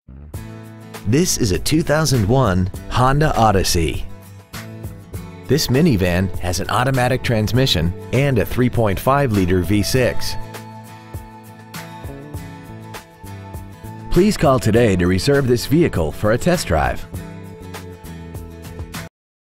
This is a 2001 Honda Odyssey. This minivan has an automatic transmission and a 3.5-liter V6. Please call today to reserve this vehicle for a test drive.